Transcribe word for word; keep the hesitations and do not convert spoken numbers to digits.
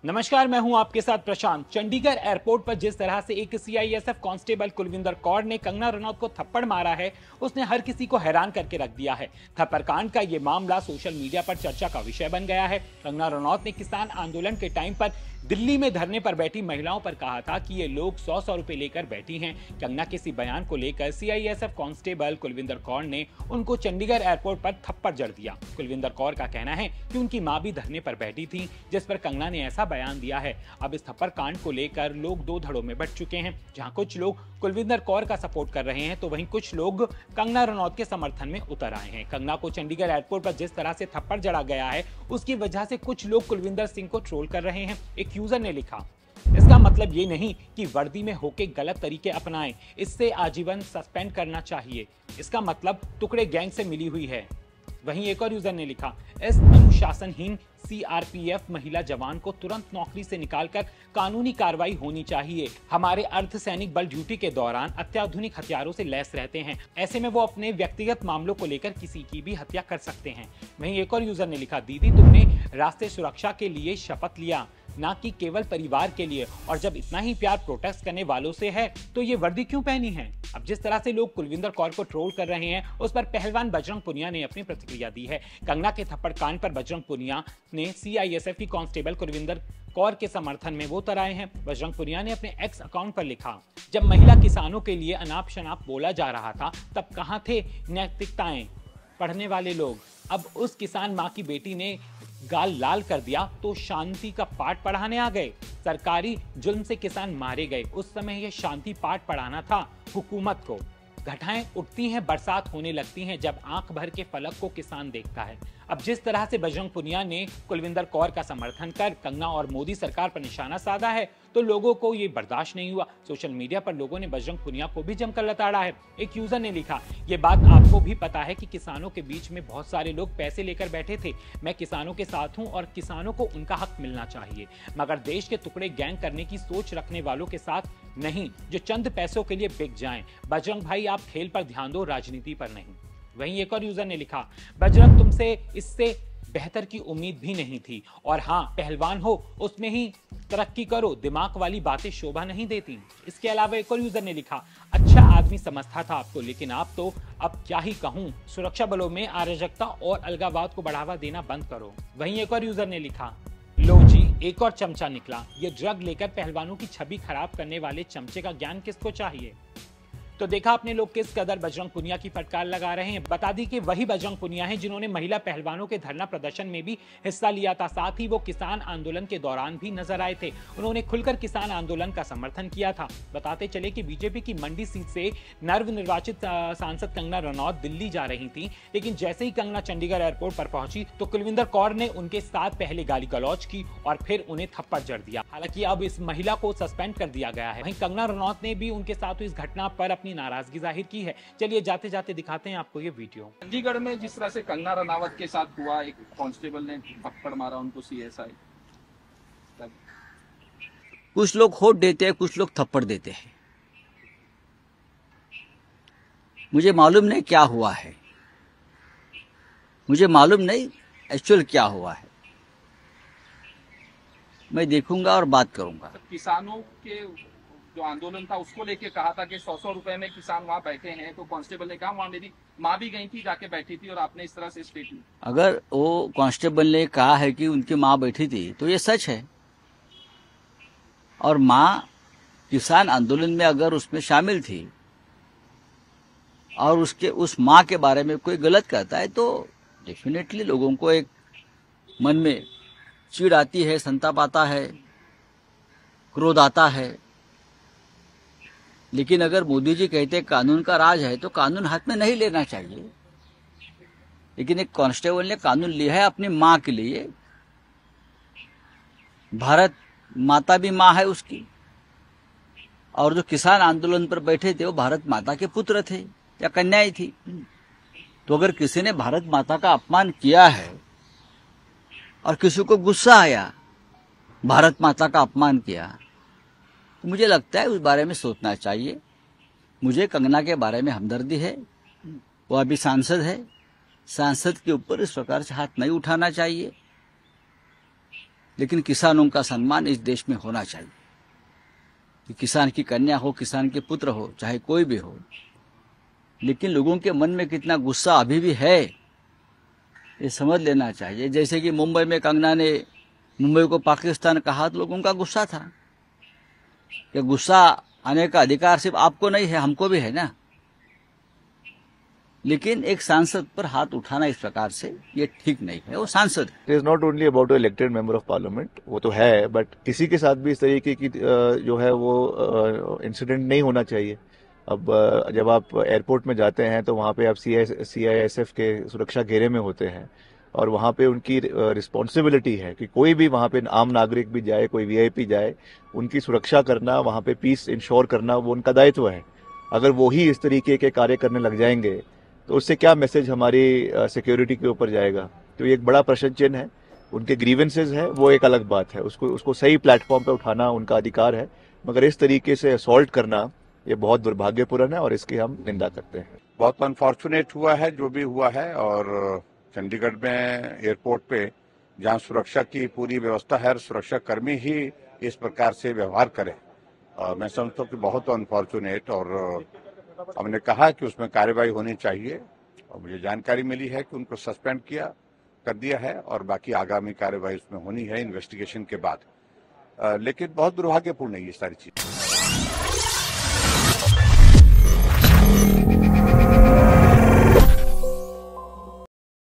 नमस्कार, मैं हूं आपके साथ प्रशांत। चंडीगढ़ एयरपोर्ट पर जिस तरह से एक सीआईएसएफ कांस्टेबल कुलविंदर कौर ने कंगना रनौत को थप्पड़ मारा है, उसने हर किसी को हैरान करके रख दिया है। थप्पड़ कांड का ये मामला सोशल मीडिया पर चर्चा का विषय बन गया है। कंगना रनौत ने किसान आंदोलन के टाइम पर दिल्ली में धरने पर बैठी महिलाओं पर कहा था कि ये लोग सौ सौ रुपए लेकर बैठी हैं। कंगना के इसी बयान को लेकर सीआईएसएफ कांस्टेबल कुलविंदर कौर ने उनको चंडीगढ़ एयरपोर्ट पर थप्पड़ जड़ दिया। कुलविंदर कौर का कहना है कि उनकी मां भी धरने पर बैठी थी, जिस पर कंगना ने ऐसा बयान दिया है। अब इस थप्पड़ कांड को लेकर लोग दो धड़ों में बंट चुके हैं, जहां कुछ लोग कुलविंदर कौर का सपोर्ट कर रहे हैं तो वहीं कुछ लोग कंगना रनौत के समर्थन में उतर आए हैं। कंगना को चंडीगढ़ एयरपोर्ट पर जिस तरह से थप्पड़ जड़ा गया है, उसकी वजह से कुछ लोग कुलविंदर सिंह को ट्रोल कर रहे हैं। एक यूजर ने लिखा, इसका मतलब ये नहीं कि वर्दी में होके गलत तरीके अपनाएं, इससे आजीवन सस्पेंड करना चाहिए। इसका मतलब टुकड़े गैंग से मिली हुई है। वहीं एक और यूजर ने लिखा, इस अनुशासनहीन सीआरपीएफ महिला जवान को तुरंत नौकरी से निकालकर कानूनी कार्रवाई होनी चाहिए। हमारे अर्धसैनिक बल ड्यूटी के दौरान अत्याधुनिक हथियारों से लैस रहते हैं, ऐसे में वो अपने व्यक्तिगत मामलों को लेकर किसी की भी हत्या कर सकते हैं। वहीं एक और यूजर ने लिखा, दीदी तुमने राष्ट्रीय सुरक्षा के लिए शपथ लिया, ना कि केवल परिवार के लिए, और जब इतना ही प्यार प्रोटेस्ट करने वालों से है तो ये वर्दी क्यों पहनी है। अब जिस तरह से लोग कुलविंदर कौर को ट्रोल कर रहे हैं, उस पर पहलवान बजरंग पुनिया ने अपनी प्रतिक्रिया दी है। कंगना के थप्पड़ कांड पर बजरंग पुनिया ने सीआईएसएफ की कांस्टेबल कुलविंदर कौर के समर्थन में वो तराए हैं। बजरंग पुनिया ने अपने एक्स अकाउंट पर लिखा, जब महिला किसानों के लिए अनाप शनाप बोला जा रहा था तब कहां थे नैतिकताएं पढ़ने वाले लोग। अब उस किसान माँ की बेटी ने गाल लाल कर दिया तो शांति का पाठ पढ़ाने आ गए। सरकारी जुल्म से किसान मारे गए, उस समय यह शांति पाठ पढ़ाना था हुकूमत को। घटाएं उठती हैं, बरसात होने लगती हैं जब आंख भर के फलक को किसान देखता है। अब जिस तरह से बजरंग पुनिया ने कुलविंदर कौर का समर्थन कर कंगना और मोदी सरकार पर निशाना साधा है तो लोगों को ये बर्दाश्त नहीं हुआ। सोशल मीडिया पर लोगों ने बजरंग पुनिया को भी जमकर लताड़ा है। एक यूजर ने लिखा, ये बात आपको भी पता है कि किसानों के बीच में बहुत सारे लोग पैसे लेकर बैठे थे। मैं किसानों के साथ हूं और किसानों को उनका हक मिलना चाहिए, मगर देश के टुकड़े गैंग करने की सोच रखने वालों के साथ नहीं, जो चंद पैसों के लिए बिक जाएं। बजरंग भाई, आप खेल पर ध्यान दो, राजनीति पर नहीं। वहीं एक और यूजर ने लिखा, बजरंग तुमसे इससे बेहतर की उम्मीद भी नहीं थी, और हाँ, पहलवान हो उसमें ही तरक्की करो, दिमाग वाली बातें शोभा नहीं देती। इसके अलावा एक और यूजर ने लिखा, अच्छा आदमी समझता था आपको, लेकिन आप तो अब क्या ही कहूं, सुरक्षा बलों में अराजकता और अलगाववाद को बढ़ावा देना बंद करो। वहीं एक और यूजर ने लिखा, लो जी, एक और चमचा निकला। ये ड्रग लेकर पहलवानों की छवि खराब करने वाले चमचे का ज्ञान किसको चाहिए। तो देखा आपने लोग किस कदर बजरंग पुनिया की फटकार लगा रहे हैं। बता दी कि वही बजरंग पुनिया हैं जिन्होंने महिला पहलवानों के धरना प्रदर्शन में भी हिस्सा लिया था। साथ ही वो किसान आंदोलन के दौरान भी नजर आए थे। उन्होंने खुलकर किसान आंदोलन का समर्थन किया था। बताते चले कि बीजेपी की मंडी सीट से नवनिर्वाचित सांसद कंगना रनौत दिल्ली जा रही थी, लेकिन जैसे ही कंगना चंडीगढ़ एयरपोर्ट पर पहुंची तो कुलविंदर कौर ने उनके साथ पहले गाली गलौज की और फिर उन्हें थप्पड़ जड़ दिया। हालांकि अब इस महिला को सस्पेंड कर दिया गया है। वहीं कंगना रनौत ने भी उनके साथ हुई इस घटना पर अपनी नाराजगी जाहिर की है। चलिए जाते जाते दिखाते हैं आपको ये वीडियो। चंडीगढ़ में जिस तरह से कंगना रनावत के साथ हुआ, एक कांस्टेबल ने थप्पड़ मारा उनको, सीएसआई। कुछ लोग होट देते हैं, कुछ लोग थप्पड़ देते हैं। मुझे मालूम नहीं क्या हुआ है, मुझे मालूम नहीं एक्चुअल क्या हुआ है। मैं देखूंगा और बात करूंगा। किसानों के जो आंदोलन था उसको लेके कहा था कि सौ सौ रुपए में किसान वहाँ बैठे हैं, तो कांस्टेबल ने कहा वहाँ मेरी माँ भी गई थी, जाके बैठी थी, और आपने इस तरह से स्टेटमेंट। अगर वो कांस्टेबल ने कहा है कि उनकी माँ बैठी थी तो ये सच है, और माँ किसान आंदोलन में अगर उसमें शामिल थी और उसके उस माँ के बारे में कोई गलत कहता है तो डेफिनेटली लोगों को एक मन में चिढ़ आती है, संताप आता है, क्रोध आता है। लेकिन अगर मोदी जी कहते कानून का राज है तो कानून हाथ में नहीं लेना चाहिए। लेकिन एक कांस्टेबल ने कानून लिया है अपनी माँ के लिए। भारत माता भी माँ है उसकी, और जो किसान आंदोलन पर बैठे थे वो भारत माता के पुत्र थे या कन्याएं थी। तो अगर किसी ने भारत माता का अपमान किया है और किसी को गुस्सा आया, भारत माता का अपमान किया, तो मुझे लगता है उस बारे में सोचना चाहिए। मुझे कंगना के बारे में हमदर्दी है, वो अभी सांसद है, सांसद के ऊपर इस प्रकार से हाथ नहीं उठाना चाहिए। लेकिन किसानों का सम्मान इस देश में होना चाहिए कि किसान की कन्या हो, किसान के पुत्र हो, चाहे कोई भी हो। लेकिन लोगों के मन में कितना गुस्सा अभी भी है ये समझ लेना चाहिए। जैसे कि मुंबई में कंगना ने मुंबई को पाकिस्तान कहा तो लोगों का गुस्सा था। ये गुस्सा आने का अधिकार सिर्फ आपको नहीं है, हमको भी है ना। लेकिन एक सांसद पर हाथ उठाना इस प्रकार से ये ठीक नहीं है, वो सांसद है। It is not only about elected member of parliament, वो तो है, बट किसी के साथ भी इस तरीके की जो है वो इंसिडेंट नहीं होना चाहिए। अब जब आप एयरपोर्ट में जाते हैं तो वहाँ पे आप सी आई एस एफ के सुरक्षा घेरे में होते हैं और वहाँ पे उनकी रिस्पॉन्सिबिलिटी है कि कोई भी वहाँ पे आम नागरिक भी जाए, कोई वी आई पी जाए, उनकी सुरक्षा करना, वहाँ पे पीस इंश्योर करना वो उनका दायित्व है। अगर वो ही इस तरीके के कार्य करने लग जाएंगे तो उससे क्या मैसेज हमारी सिक्योरिटी के ऊपर जाएगा? तो ये एक बड़ा प्रश्न चिन्ह है। उनके ग्रीवेंसेज है वो एक अलग बात है, उसको उसको सही प्लेटफॉर्म पे उठाना उनका अधिकार है, मगर इस तरीके से असॉल्ट करना ये बहुत दुर्भाग्यपूर्ण है और इसकी हम निंदा करते हैं। बहुत अनफॉर्चुनेट हुआ है जो भी हुआ है, और चंडीगढ़ में एयरपोर्ट पे जहां सुरक्षा की पूरी व्यवस्था है, सुरक्षा कर्मी ही इस प्रकार से व्यवहार करें, और मैं समझता हूँ कि बहुत अनफॉर्चुनेट। और हमने कहा कि उसमें कार्रवाई होनी चाहिए और मुझे जानकारी मिली है कि उनको सस्पेंड किया कर दिया है और बाकी आगामी कार्रवाई उसमें होनी है इन्वेस्टिगेशन के बाद। लेकिन बहुत दुर्भाग्यपूर्ण है ये सारी चीज।